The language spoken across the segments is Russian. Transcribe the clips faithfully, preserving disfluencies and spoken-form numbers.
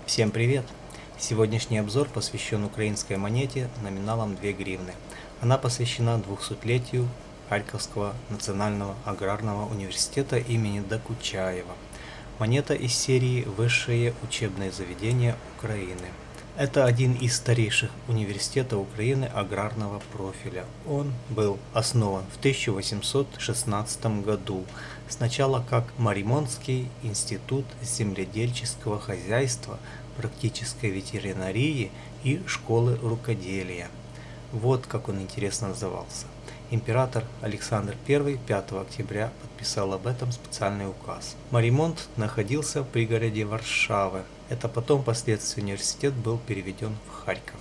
Всем привет! Сегодняшний обзор посвящен украинской монете номиналом две гривны. Она посвящена двухсотлетию Харьковского национального аграрного университета имени Докучаева. Монета из серии «Высшие учебные заведения Украины». Это один из старейших университетов Украины аграрного профиля. Он был основан в тысяча восемьсот шестнадцатом году, сначала как Маримонтский институт земледельческого хозяйства, практической ветеринарии и школы рукоделия. Вот как он интересно назывался. Император Александр Первый пятого октября подписал об этом специальный указ. Маримонт находился в пригороде Варшавы. Это потом впоследствии университет был переведен в Харьков.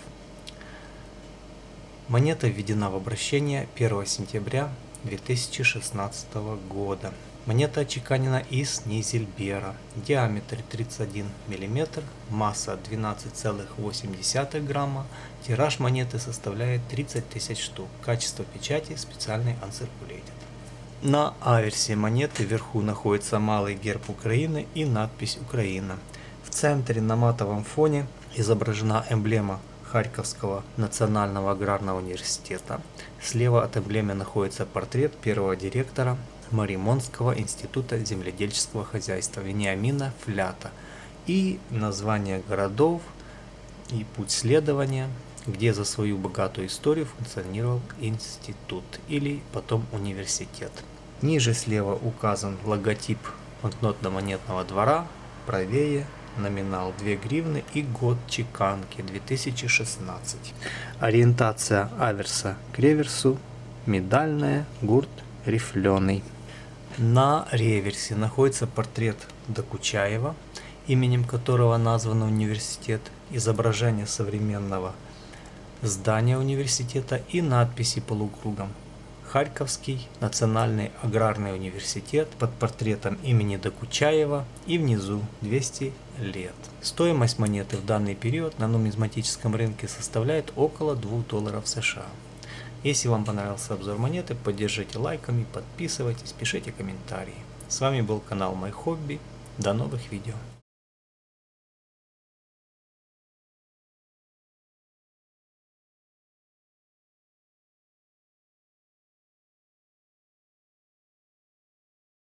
Монета введена в обращение первого сентября две тысячи шестнадцатого года. Монета отчеканена из низельбера. Диаметр тридцать один миллиметр, масса двенадцать целых восемь десятых грамма, тираж монеты составляет тридцать тысяч штук. Качество печати специальный uncirculated. На аверсе монеты вверху находится малый герб Украины и надпись «Украина». В центре на матовом фоне изображена эмблема Харьковского национального аграрного университета. Слева от эмблемы находится портрет первого директора Маримонтского института земледельческого хозяйства Вениамина Флята и название городов и путь следования, где за свою богатую историю функционировал институт или потом университет. Ниже слева указан логотип банкнотно-монетного двора, правее номинал две гривны и год чеканки две тысячи шестнадцать. Ориентация аверса к реверсу, медальная, гурт рифленый. На реверсе находится портрет Докучаева, именем которого назван университет, изображение современного здания университета и надписи полукругом: Харьковский национальный аграрный университет под портретом имени Докучаева и внизу двести лет. Стоимость монеты в данный период на нумизматическом рынке составляет около двух долларов США. Если вам понравился обзор монеты, поддержите лайками, подписывайтесь, пишите комментарии. С вами был канал Мой Хобби. До новых видео.